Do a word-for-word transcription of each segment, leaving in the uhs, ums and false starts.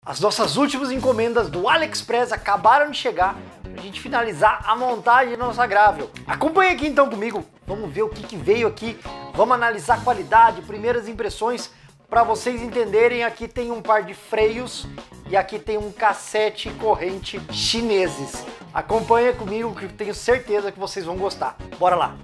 As nossas últimas encomendas do AliExpress acabaram de chegar pra gente finalizar a montagem da nossa Gravel. Acompanhe aqui então comigo, vamos ver o que, que veio aqui, vamos analisar a qualidade, primeiras impressões, para vocês entenderem. Aqui tem um par de freios e aqui tem um cassete corrente chineses. Acompanha comigo que eu tenho certeza que vocês vão gostar. Bora lá!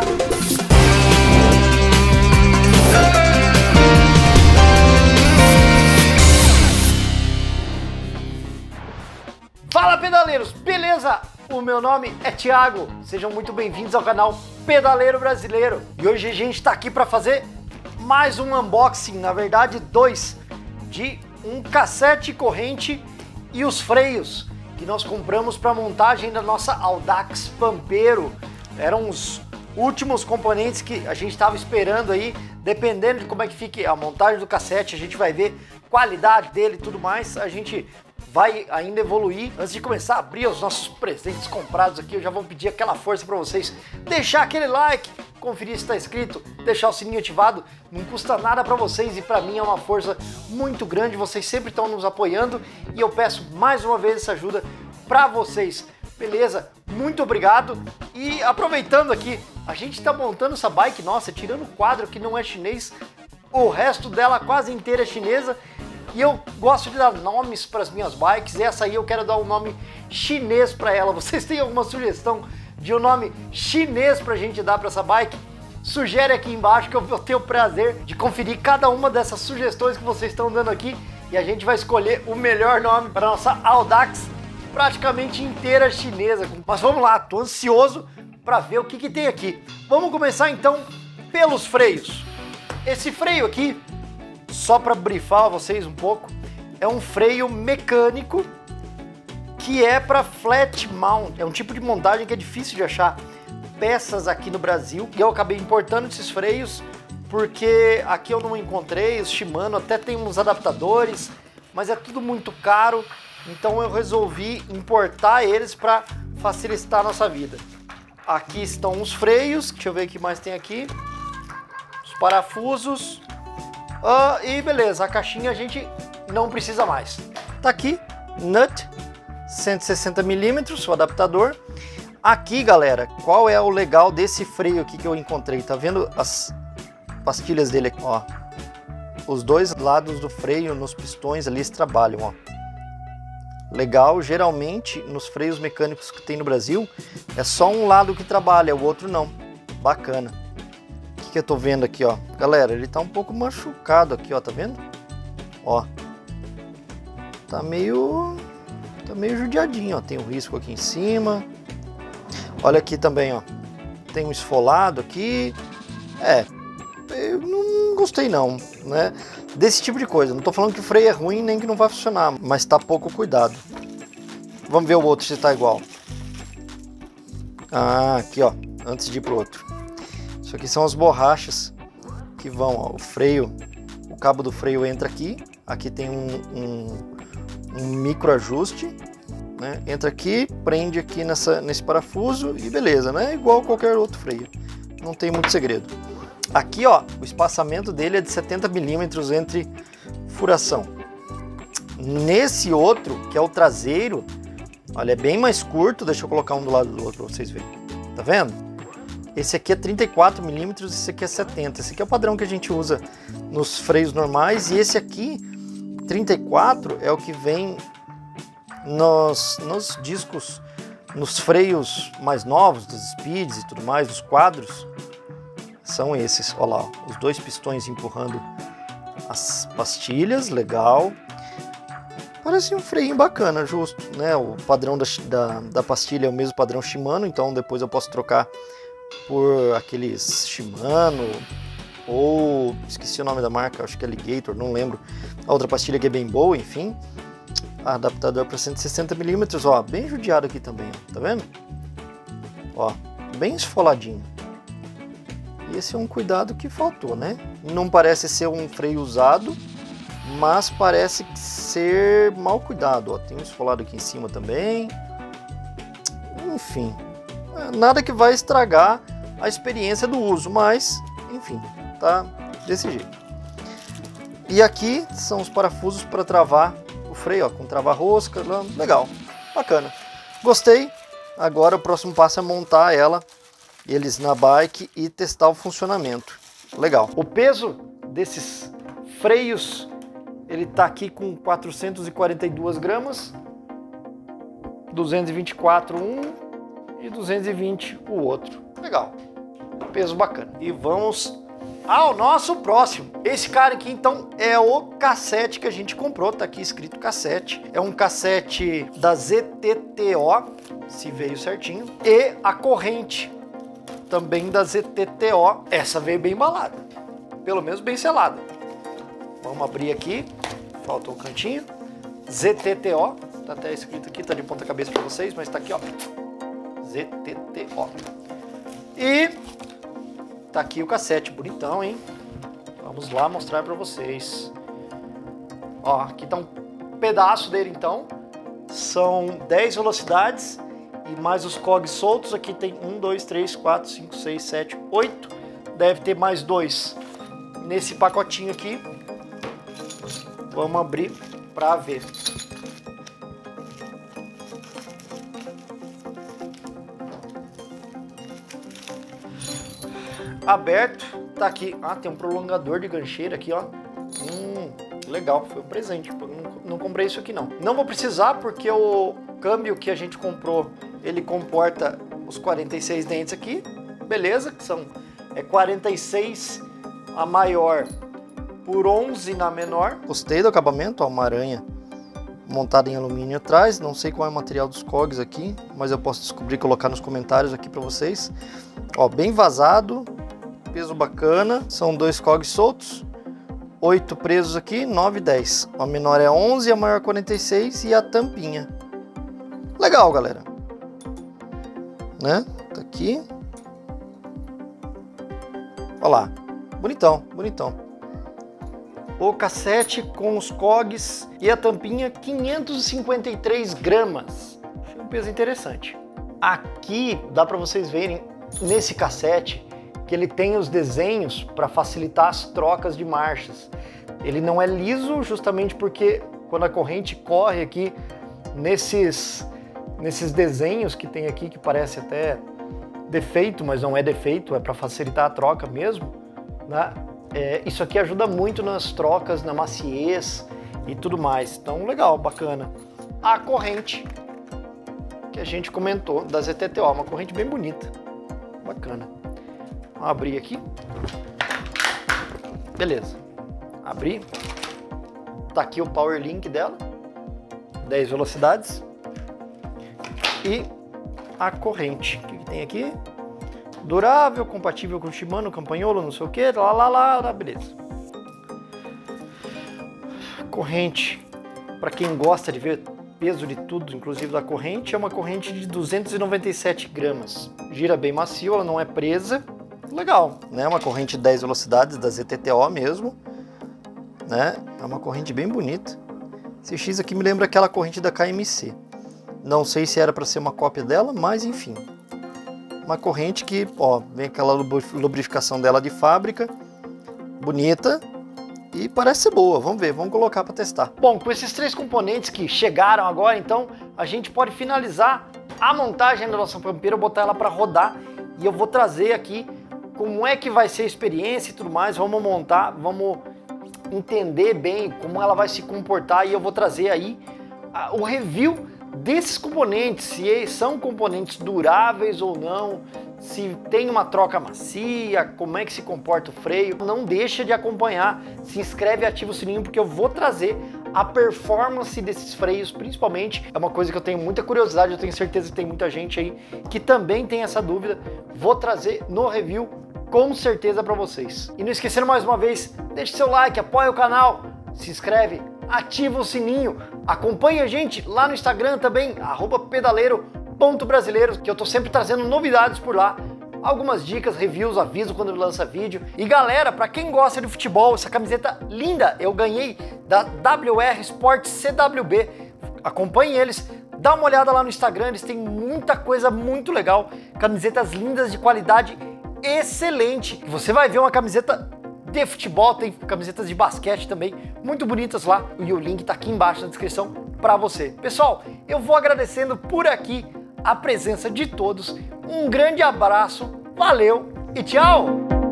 Fala, pedaleiros, beleza? O meu nome é Thiago, sejam muito bem-vindos ao canal Pedaleiro Brasileiro. E hoje a gente está aqui para fazer mais um unboxing, na verdade dois, de um cassete corrente e os freios que nós compramos para montagem da nossa Audax Pampero. Eram os últimos componentes que a gente estava esperando aí, dependendo de como é que fique a montagem do cassete, a gente vai ver qualidade dele e tudo mais, a gente vai ainda evoluir. Antes de começar a abrir os nossos presentes comprados aqui, eu já vou pedir aquela força para vocês, deixar aquele like, conferir se está inscrito, deixar o sininho ativado, não custa nada para vocês e para mim é uma força muito grande, vocês sempre estão nos apoiando e eu peço mais uma vez essa ajuda para vocês, beleza? Muito obrigado. E aproveitando aqui, a gente está montando essa bike, nossa, tirando o quadro que não é chinês, o resto dela quase inteira é chinesa. E eu gosto de dar nomes para as minhas bikes, e essa aí eu quero dar um nome chinês para ela. Vocês têm alguma sugestão de um nome chinês para a gente dar para essa bike? Sugere aqui embaixo que eu vou ter o prazer de conferir cada uma dessas sugestões que vocês estão dando aqui e a gente vai escolher o melhor nome para nossa Audax praticamente inteira chinesa. Mas vamos lá, tô ansioso para ver o que, que tem aqui. Vamos começar então pelos freios. Esse freio aqui, só para brifar vocês um pouco, é um freio mecânico que é para flat mount. É um tipo de montagem que é difícil de achar peças aqui no Brasil. E eu acabei importando esses freios porque aqui eu não encontrei. Os Shimano até tem uns adaptadores, mas é tudo muito caro. Então eu resolvi importar eles para facilitar a nossa vida. Aqui estão os freios. Deixa eu ver o que mais tem aqui. Os parafusos. Uh, e beleza, a caixinha a gente não precisa mais. Tá aqui, nut, cento e sessenta milímetros, o adaptador. Aqui, galera, qual é o legal desse freio aqui que eu encontrei? Tá vendo as pastilhas dele aqui, ó? Os dois lados do freio nos pistões ali, eles trabalham, ó. Legal, geralmente nos freios mecânicos que tem no Brasil, é só um lado que trabalha, o outro não. Bacana. Que eu tô vendo aqui, ó, galera, ele tá um pouco machucado aqui, ó, tá vendo? Ó, tá meio, tá meio judiadinho, ó, tem um risco aqui em cima. Olha aqui também, ó, tem um esfolado aqui. É, eu não gostei não, né, desse tipo de coisa. Não tô falando que o freio é ruim nem que não vai funcionar, mas tá pouco cuidado. Vamos ver o outro se tá igual. Ah, aqui, ó, antes de ir pro outro. Isso aqui são as borrachas que vão, ó, o freio, o cabo do freio entra aqui, aqui tem um, um, um micro ajuste, né? Entra aqui, prende aqui nessa, nesse parafuso e beleza, né? Igual qualquer outro freio, não tem muito segredo. Aqui, ó, o espaçamento dele é de setenta milímetros entre furação. Nesse outro, que é o traseiro, olha, é bem mais curto, deixa eu colocar um do lado do outro para vocês verem, tá vendo? Esse aqui é trinta e quatro milímetros, esse aqui é setenta. Esse aqui é o padrão que a gente usa nos freios normais. E esse aqui, trinta e quatro, é o que vem nos, nos discos, nos freios mais novos, dos speeds e tudo mais, dos quadros. São esses, olha lá, os dois pistões empurrando as pastilhas, legal. Parece um freio bacana, justo, né? O padrão da, da, da pastilha é o mesmo padrão Shimano, então depois eu posso trocar por aqueles Shimano ou esqueci o nome da marca, acho que é Alligator, não lembro. A outra pastilha que é bem boa, enfim. Adaptador para cento e sessenta milímetros, ó, bem judiado aqui também, ó, tá vendo? Ó, bem esfoladinho. E esse é um cuidado que faltou, né? Não parece ser um freio usado, mas parece ser mal cuidado, ó. Tem um esfolado aqui em cima também. Enfim, nada que vai estragar a experiência do uso, mas enfim, tá desse jeito. E aqui são os parafusos para travar o freio, ó, com trava-rosca, legal, bacana. Gostei. Agora o próximo passo é montar ela, eles na bike e testar o funcionamento. Legal. O peso desses freios, ele tá aqui com quatrocentos e quarenta e duas gramas, duzentos e vinte e quatro um e duzentos e vinte o outro. Legal. Peso bacana. E vamos ao nosso próximo. Esse cara aqui, então, é o cassete que a gente comprou. Tá aqui escrito cassete. É um cassete da Z T T O, se veio certinho. E a corrente também da Z T T O. Essa veio bem embalada. Pelo menos bem selada. Vamos abrir aqui. Faltou um cantinho. Z T T O. Tá até escrito aqui, tá de ponta cabeça para vocês, mas tá aqui, ó. Z T T O. E tá aqui o cassete, bonitão, hein? Vamos lá mostrar para vocês. Ó, aqui tá um pedaço dele, então. São dez velocidades e mais os cogs soltos. Aqui tem um, dois, três, quatro, cinco, seis, sete, oito. Deve ter mais dois nesse pacotinho aqui. Vamos abrir para ver. Aberto, tá aqui. Ah, tem um prolongador de gancheira aqui, ó. Hum, legal, foi um presente. Não, não comprei isso aqui não. Não vou precisar porque o câmbio que a gente comprou, ele comporta os quarenta e seis dentes aqui. Beleza, que são é quarenta e seis a maior por onze na menor. Gostei do acabamento, ó, uma aranha montada em alumínio atrás. Não sei qual é o material dos cogs aqui, mas eu posso descobrir e colocar nos comentários aqui para vocês. Ó, bem vazado. Peso bacana, são dois cogs soltos, oito presos aqui, nove e dez. A menor é onze, a maior quarenta e seis e a tampinha. Legal, galera. Né? Tá aqui. Olha lá. Bonitão, bonitão. O cassete com os cogs e a tampinha, quinhentos e cinquenta e três gramas. Achei um peso interessante. Aqui dá para vocês verem nesse cassete que ele tem os desenhos para facilitar as trocas de marchas. Ele não é liso justamente porque quando a corrente corre aqui nesses, nesses desenhos que tem aqui, que parece até defeito, mas não é defeito, é para facilitar a troca mesmo, né? É, isso aqui ajuda muito nas trocas, na maciez e tudo mais. Então, legal, bacana. A corrente que a gente comentou da Z T T O, uma corrente bem bonita, bacana. Vamos abrir aqui. Beleza. Abri. Tá aqui o power link dela. dez velocidades. E a corrente. O que, que tem aqui? Durável, compatível com Shimano, Campagnolo, não sei o que. Lá, lá, lá, lá, beleza. Corrente. Para quem gosta de ver peso de tudo, inclusive da corrente, é uma corrente de duzentos e noventa e sete gramas. Gira bem macio, ela não é presa. Legal, né? Uma corrente de dez velocidades da Z T T O mesmo, né? É uma corrente bem bonita. Esse X aqui me lembra aquela corrente da K M C. Não sei se era para ser uma cópia dela, mas enfim. Uma corrente que, ó, vem aquela lubrificação dela de fábrica, bonita e parece ser boa. Vamos ver, vamos colocar para testar. Bom, com esses três componentes que chegaram agora, então a gente pode finalizar a montagem da nossa pampeira, botar ela para rodar e eu vou trazer aqui como é que vai ser a experiência e tudo mais. Vamos montar, vamos entender bem como ela vai se comportar e eu vou trazer aí uh, o review desses componentes, se são componentes duráveis ou não, se tem uma troca macia, como é que se comporta o freio. Não deixa de acompanhar, se inscreve e ativa o sininho porque eu vou trazer a performance desses freios, principalmente. É uma coisa que eu tenho muita curiosidade, eu tenho certeza que tem muita gente aí que também tem essa dúvida. Vou trazer no review com certeza para vocês. E não esquecendo mais uma vez, deixe seu like, apoia o canal, se inscreve, ativa o sininho, acompanhe a gente lá no Instagram também, arroba pedaleiro ponto brasileiro, que eu tô sempre trazendo novidades por lá, algumas dicas, reviews, aviso quando lança vídeo. E galera, para quem gosta de futebol, essa camiseta linda eu ganhei da W R Sport C W B, acompanhe eles, dá uma olhada lá no Instagram, eles têm muita coisa muito legal, camisetas lindas de qualidade excelente. Você vai ver uma camiseta de futebol, tem camisetas de basquete também, muito bonitas lá, e o link tá aqui embaixo na descrição para você. Pessoal, eu vou agradecendo por aqui a presença de todos, um grande abraço, valeu e tchau!